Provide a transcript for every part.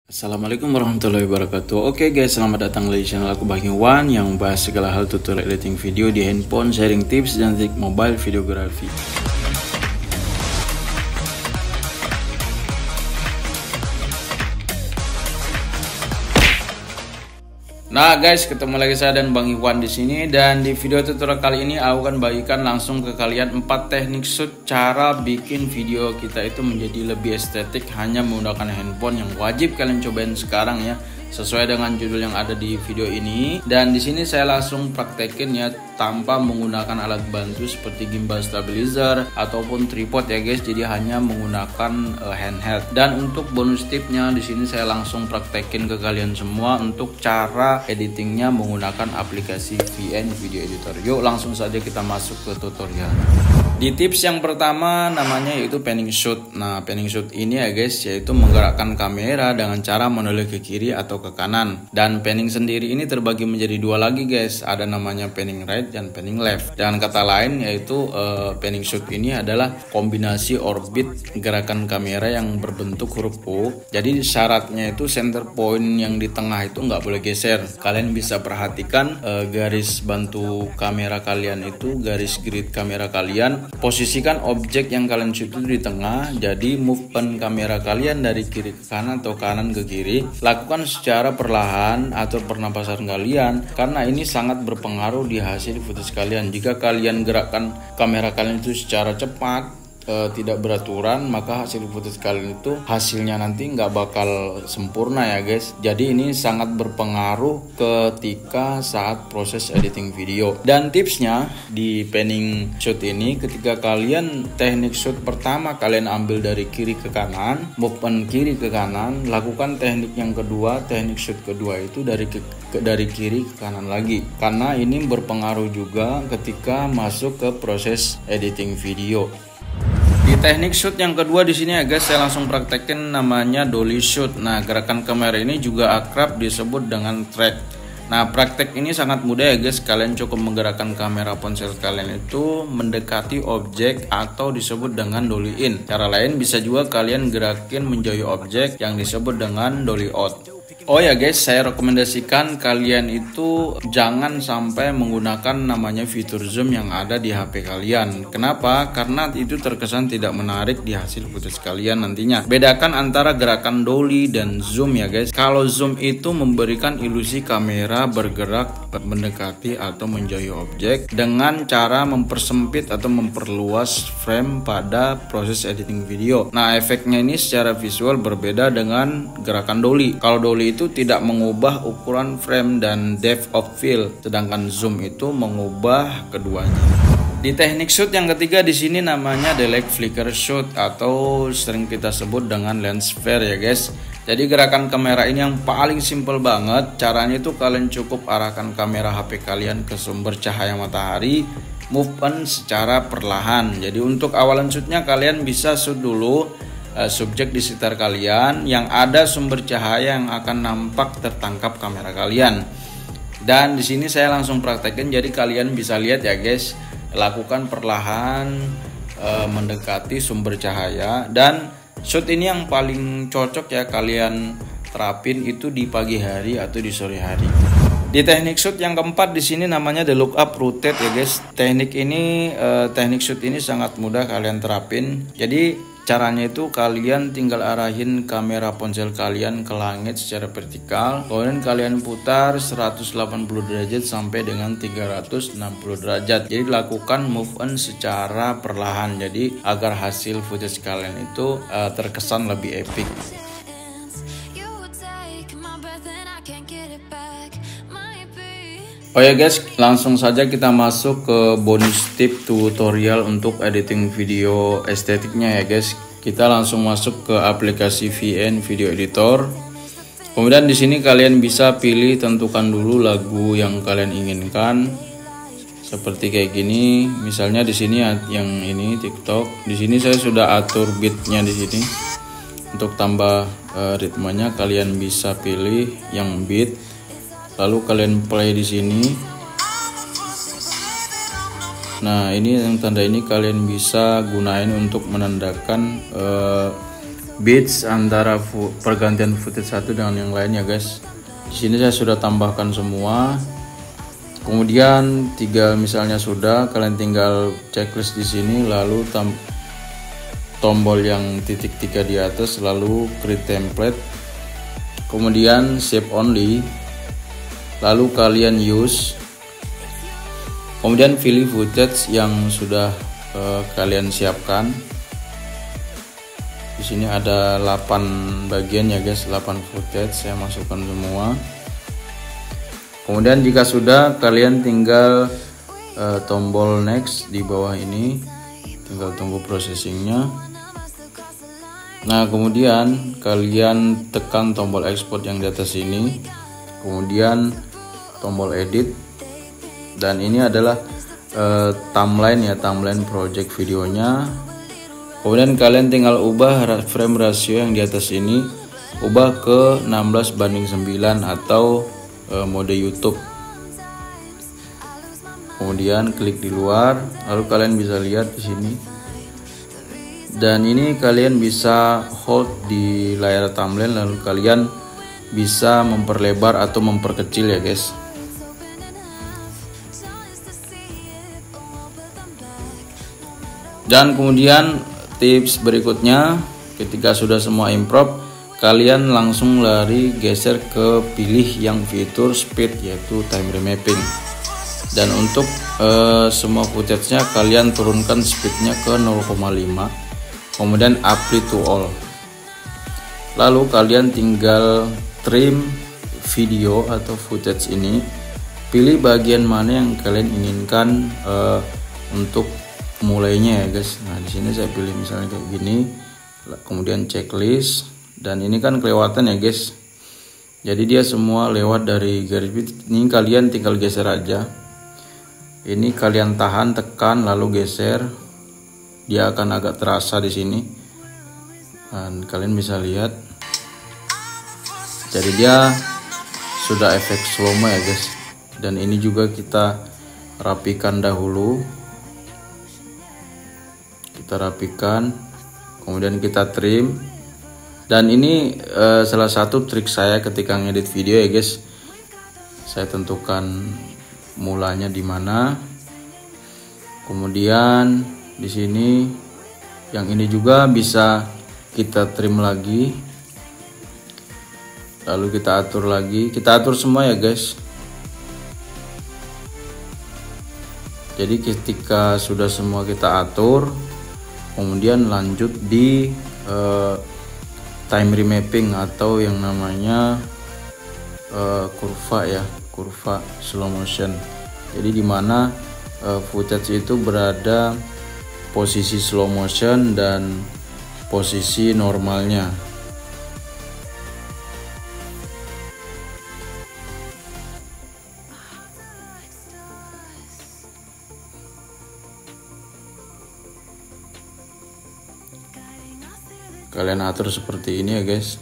Assalamualaikum warahmatullahi wabarakatuh. Oke guys, selamat datang di channel aku Bang Iwan yang membahas segala hal tutorial editing video di handphone, sharing tips dan trik mobile videografi. Nah guys, ketemu lagi saya dan Bang Iwan di sini, dan di video tutorial kali ini aku akan bagikan langsung ke kalian 4 teknik shoot cara bikin video kita itu menjadi lebih estetik hanya menggunakan handphone yang wajib kalian cobain sekarang ya, sesuai dengan judul yang ada di video ini. Dan di sini saya langsung praktekin ya tanpa menggunakan alat bantu seperti gimbal stabilizer ataupun tripod ya guys. Jadi hanya menggunakan handheld. Dan untuk bonus tipnya di sini saya langsung praktekin ke kalian semua untuk cara editingnya menggunakan aplikasi VN Video Editor. Yuk langsung saja kita masuk ke tutorial. Di tips yang pertama namanya yaitu panning shoot. Nah, panning shoot ini ya guys yaitu menggerakkan kamera dengan cara menoleh ke kiri atau ke kanan. Dan panning sendiri ini terbagi menjadi dua lagi guys. Ada namanya panning right dan panning left. Dengan kata lain yaitu panning shoot ini adalah kombinasi orbit gerakan kamera yang berbentuk huruf O. Jadi syaratnya itu center point yang di tengah itu nggak boleh geser. Kalian bisa perhatikan garis bantu kamera kalian itu, garis grid kamera kalian. Posisikan objek yang kalian shoot itu di tengah. Jadi movement kamera kalian dari kiri ke kanan atau kanan ke kiri lakukan secara perlahan atau pernapasan kalian, karena ini sangat berpengaruh di hasil footage kalian. Jika kalian gerakkan kamera kalian itu secara cepat, tidak beraturan, maka hasil footage kalian itu hasilnya nanti nggak bakal sempurna ya guys. Jadi ini sangat berpengaruh ketika saat proses editing video. Dan tipsnya di panning shoot ini, ketika kalian teknik shoot pertama kalian ambil dari kiri ke kanan, movement kiri ke kanan, lakukan teknik yang kedua, teknik shoot kedua itu dari kiri ke kanan lagi, karena ini berpengaruh juga ketika masuk ke proses editing video. Di teknik shoot yang kedua di sini ya guys, saya langsung praktekin namanya dolly shoot. Nah, gerakan kamera ini juga akrab disebut dengan track. Nah, praktek ini sangat mudah ya guys. Kalian cukup menggerakkan kamera ponsel kalian itu mendekati objek atau disebut dengan dolly in. Cara lain bisa juga kalian gerakin menjauhi objek yang disebut dengan dolly out. Oh ya guys, saya rekomendasikan kalian itu jangan sampai menggunakan namanya fitur zoom yang ada di HP kalian. Kenapa? Karena itu terkesan tidak menarik di hasil footage kalian nantinya. Bedakan antara gerakan dolly dan zoom ya guys. Kalau zoom itu memberikan ilusi kamera bergerak mendekati atau menjauhi objek dengan cara mempersempit atau memperluas frame pada proses editing video. Nah, efeknya ini secara visual berbeda dengan gerakan dolly. Kalau dolly itu tidak mengubah ukuran frame dan depth of field, sedangkan zoom itu mengubah keduanya. Di teknik shoot yang ketiga di sini namanya delay flicker shoot atau sering kita sebut dengan lens flare ya guys. Jadi gerakan kamera ini yang paling simple banget. Caranya itu kalian cukup arahkan kamera HP kalian ke sumber cahaya matahari, movement secara perlahan. Jadi untuk awalan shootnya kalian bisa shoot dulu subjek di sekitar kalian yang ada sumber cahaya yang akan nampak tertangkap kamera kalian. Dan di sini saya langsung praktekin, jadi kalian bisa lihat ya guys, lakukan perlahan mendekati sumber cahaya. Dan shoot ini yang paling cocok ya kalian terapin itu di pagi hari atau di sore hari. Di teknik shoot yang keempat di sini namanya the look up rotate ya guys. Teknik shoot ini sangat mudah kalian terapin. Jadi caranya itu kalian tinggal arahin kamera ponsel kalian ke langit secara vertikal, kemudian kalian putar 180 derajat sampai dengan 360 derajat. Jadi lakukan movement secara perlahan, jadi agar hasil footage kalian itu terkesan lebih epic. Oh ya guys, langsung saja kita masuk ke bonus tip tutorial untuk editing video estetiknya ya guys. Kita langsung masuk ke aplikasi VN Video Editor. Kemudian di sini kalian bisa pilih, tentukan dulu lagu yang kalian inginkan. Seperti kayak gini, misalnya di sini yang ini TikTok. Di sini saya sudah atur beatnya di sini. Untuk tambah ritmenya kalian bisa pilih yang beat. Lalu kalian play di sini. Nah, ini yang tanda ini kalian bisa gunain untuk menandakan bits antara pergantian footage satu dengan yang lain ya guys. Di sini saya sudah tambahkan semua. Kemudian misalnya sudah, kalian tinggal checklist di sini, lalu tombol yang titik 3 di atas, lalu create template, kemudian save only, lalu kalian use, kemudian pilih footage yang sudah kalian siapkan. Di sini ada 8 bagian ya guys, 8 footage saya masukkan semua. Kemudian jika sudah, kalian tinggal tombol next di bawah ini, tinggal tunggu processingnya. Nah kemudian kalian tekan tombol export yang di atas ini, kemudian tombol edit, dan ini adalah timeline ya, timeline project videonya. Kemudian kalian tinggal ubah frame ratio yang di atas ini, ubah ke 16:9 atau mode YouTube. Kemudian klik di luar, lalu kalian bisa lihat di sini. Dan ini kalian bisa hold di layar timeline, lalu kalian bisa memperlebar atau memperkecil ya guys. Dan kemudian tips berikutnya, ketika sudah semua improv, kalian langsung lari geser ke pilih yang fitur speed, yaitu time remapping. Dan untuk semua footage-nya kalian turunkan speednya ke 0,5, kemudian apply to all. Lalu kalian tinggal trim video atau footage ini, pilih bagian mana yang kalian inginkan untuk mulainya ya guys. Nah di sini saya pilih misalnya kayak gini, kemudian checklist, dan ini kan kelewatan ya guys, jadi dia semua lewat dari garis ini. Kalian tinggal geser aja, ini kalian tahan, tekan, lalu geser, dia akan agak terasa di sini, dan kalian bisa lihat, jadi dia sudah efek slow mo ya guys. Dan ini juga kita rapikan dahulu, kita rapikan, kemudian kita trim. Dan ini salah satu trik saya ketika ngedit video ya guys, saya tentukan mulanya di mana, kemudian di sini yang ini juga bisa kita trim lagi, lalu kita atur lagi, kita atur semua ya guys. Jadi ketika sudah semua kita atur, kemudian lanjut di time remapping atau yang namanya kurva ya, kurva slow motion. Jadi dimana footage itu berada posisi slow motion dan posisi normalnya. Kalian atur seperti ini ya guys.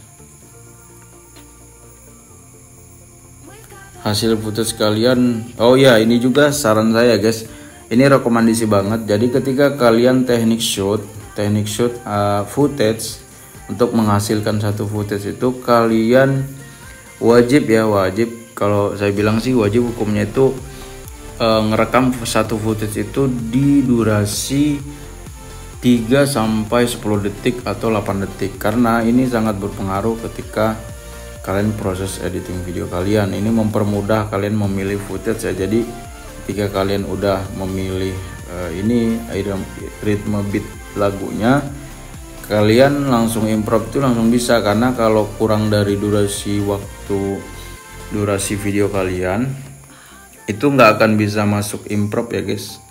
Hasil footage kalian, oh ya ini juga saran saya guys, ini rekomendasi banget. Jadi ketika kalian teknik shoot footage, untuk menghasilkan satu footage itu kalian wajib, kalau saya bilang sih wajib hukumnya itu ngerekam satu footage itu di durasi 3 sampai 10 detik atau 8 detik, karena ini sangat berpengaruh ketika kalian proses editing video kalian. Ini mempermudah kalian memilih footage ya. Jadi ketika kalian udah memilih ini ritme beat lagunya, kalian langsung improv itu langsung bisa, karena kalau kurang dari durasi video kalian itu nggak akan bisa masuk improv ya guys,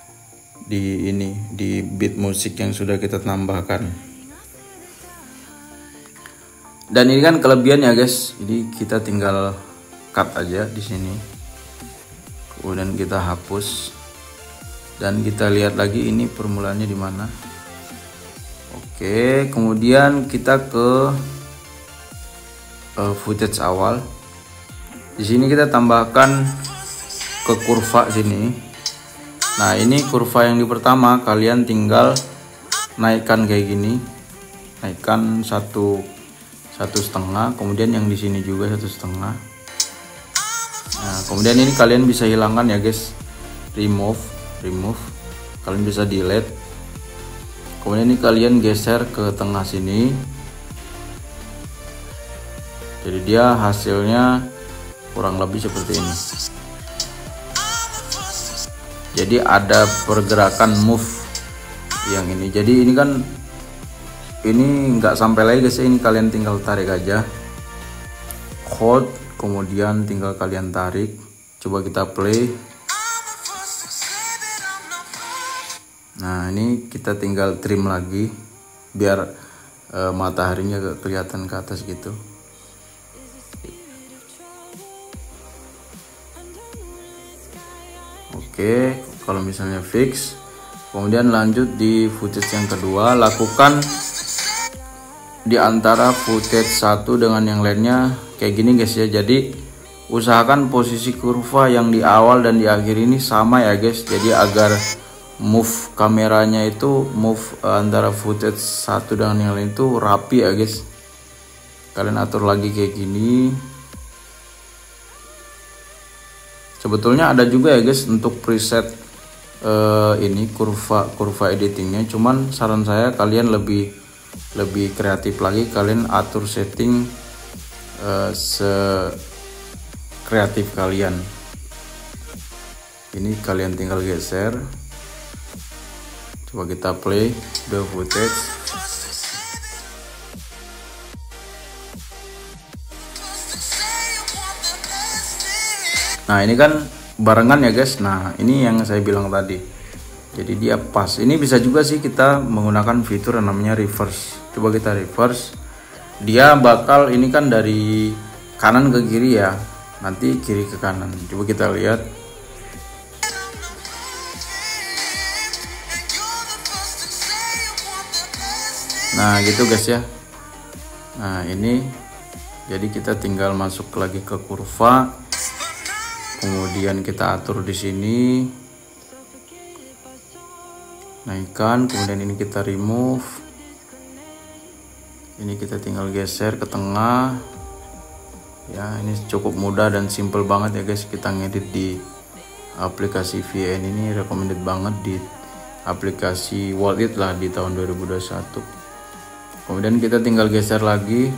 di beat musik yang sudah kita tambahkan. Dan ini kan kelebihan ya guys, jadi kita tinggal cut aja di sini, kemudian kita hapus, dan kita lihat lagi ini permulaannya di mana. Oke, kemudian kita ke footage awal. Di sini kita tambahkan ke kurva sini. Nah ini kurva yang di pertama, kalian tinggal naikkan kayak gini, naikkan 1,5, kemudian yang di sini juga 1,5. Nah, kemudian ini kalian bisa hilangkan ya guys, remove, kalian bisa delete. Kemudian ini kalian geser ke tengah sini, jadi dia hasilnya kurang lebih seperti ini. Jadi ada pergerakan move yang ini. Jadi ini kan ini nggak sampai lagi guys, ini kalian tinggal tarik aja, hold, kemudian tinggal kalian tarik. Coba kita play. Nah, ini kita tinggal trim lagi biar mataharinya gak kelihatan ke atas gitu. Oke, kalau misalnya fix, kemudian lanjut di footage yang kedua, lakukan di antara footage satu dengan yang lainnya kayak gini guys ya. Jadi usahakan posisi kurva yang di awal dan di akhir ini sama ya guys, jadi agar move kameranya itu move antara footage satu dengan yang lain itu rapi ya guys. Kalian atur lagi kayak gini. Sebetulnya ada juga ya guys untuk preset ini kurva editingnya, cuman saran saya kalian lebih kreatif lagi, kalian atur setting sekreatif kalian. Ini kalian tinggal geser. Coba kita play the footage. Nah, ini kan barengan ya guys. Nah, ini yang saya bilang tadi. Jadi dia pas. Ini bisa juga sih kita menggunakan fitur yang namanya reverse. Coba kita reverse. Dia bakal ini kan dari kanan ke kiri ya. Nanti kiri ke kanan. Coba kita lihat. Nah, gitu guys ya. Nah, ini jadi kita tinggal masuk lagi ke kurva. Kemudian kita atur di sini. Naikkan, kemudian ini kita remove. Ini kita tinggal geser ke tengah. Ya, ini cukup mudah dan simple banget ya guys. Kita ngedit di aplikasi VN ini recommended banget, di aplikasi Wallet lah di tahun 2021. Kemudian kita tinggal geser lagi.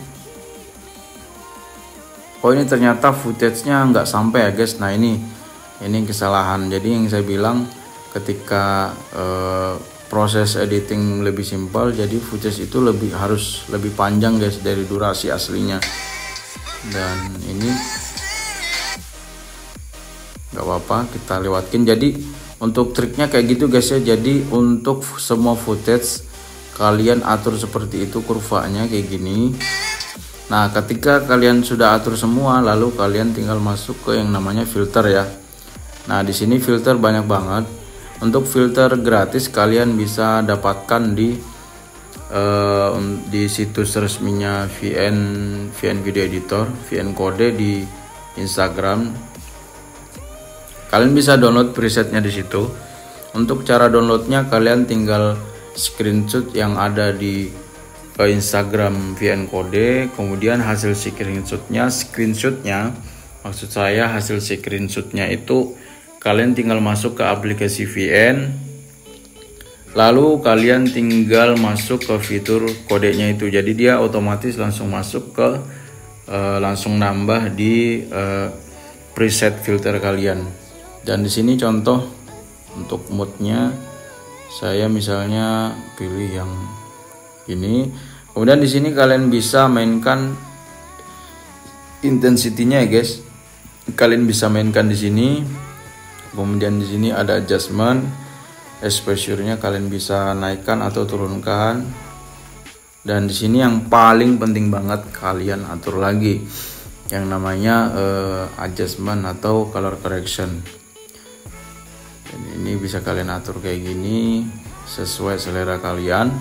Oh, ini ternyata footage-nya nggak sampai ya guys. Nah, ini kesalahan. Jadi yang saya bilang ketika proses editing lebih simpel, jadi footage itu harus lebih panjang guys dari durasi aslinya. Dan ini nggak apa-apa, kita lewatin. Jadi untuk triknya kayak gitu guys ya. Jadi untuk semua footage kalian atur seperti itu kurvanya kayak gini. Nah, ketika kalian sudah atur semua, lalu kalian tinggal masuk ke yang namanya filter ya. Nah, di sini filter banyak banget. Untuk filter gratis kalian bisa dapatkan di situs resminya VN Video Editor, VN Code di Instagram. Kalian bisa download presetnya di situ. Untuk cara downloadnya kalian tinggal screenshot yang ada di Instagram VN Code, kemudian hasil screenshotnya maksud saya hasil screenshotnya itu kalian tinggal masuk ke aplikasi VN, lalu kalian tinggal masuk ke fitur kodenya itu, jadi dia otomatis langsung masuk ke langsung nambah di preset filter kalian. Dan di sini contoh untuk moodnya, saya misalnya pilih yang ini. Kemudian di sini kalian bisa mainkan intensity-nya ya guys. Kalian bisa mainkan di sini. Kemudian di sini ada adjustment, exposure-nya kalian bisa naikkan atau turunkan. Dan di sini yang paling penting banget kalian atur lagi yang namanya adjustment atau color correction. Dan ini bisa kalian atur kayak gini sesuai selera kalian.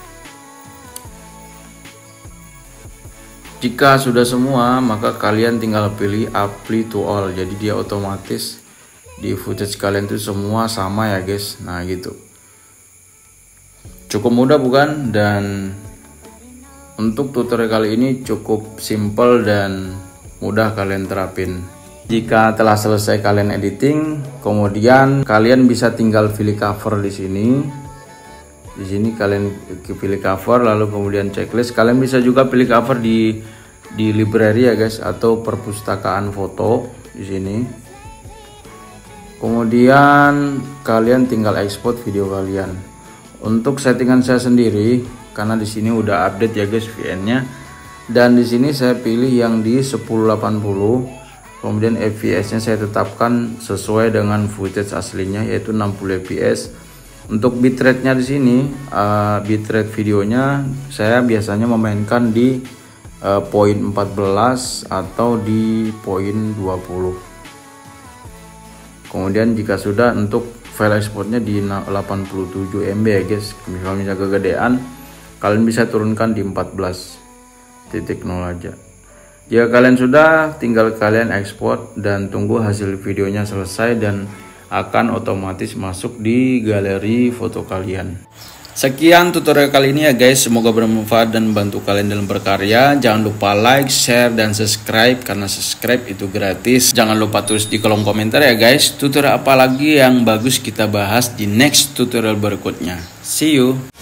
Jika sudah semua, maka kalian tinggal pilih apply to all. Jadi dia otomatis di footage kalian itu semua sama ya guys. Nah gitu. Cukup mudah bukan? Dan Untuk tutorial kali ini cukup simple dan mudah kalian terapin. Jika telah selesai kalian editing, kemudian kalian bisa tinggal pilih cover di sini. Di sini kalian pilih cover, lalu kemudian checklist. Kalian bisa juga pilih cover di library ya guys, atau perpustakaan foto di sini. Kemudian kalian tinggal export video kalian. Untuk settingan saya sendiri, karena di sini udah update ya guys VN-nya, dan di sini saya pilih yang di 1080. Kemudian fps-nya saya tetapkan sesuai dengan footage aslinya, yaitu 60 fps. Untuk bitrate-nya di sini, bitrate videonya saya biasanya memainkan di poin 14 atau di poin 20. Kemudian jika sudah, untuk file exportnya di 87 MB ya guys. Misalnya kegedean, kalian bisa turunkan di 14.0 aja. Jika kalian sudah, tinggal kalian ekspor dan tunggu hasil videonya selesai dan akan otomatis masuk di galeri foto kalian. Sekian tutorial kali ini ya guys, semoga bermanfaat dan membantu kalian dalam berkarya. Jangan lupa like, share, dan subscribe, karena subscribe itu gratis. Jangan lupa tulis di kolom komentar ya guys, tutorial apa lagi yang bagus kita bahas di next tutorial berikutnya. See you.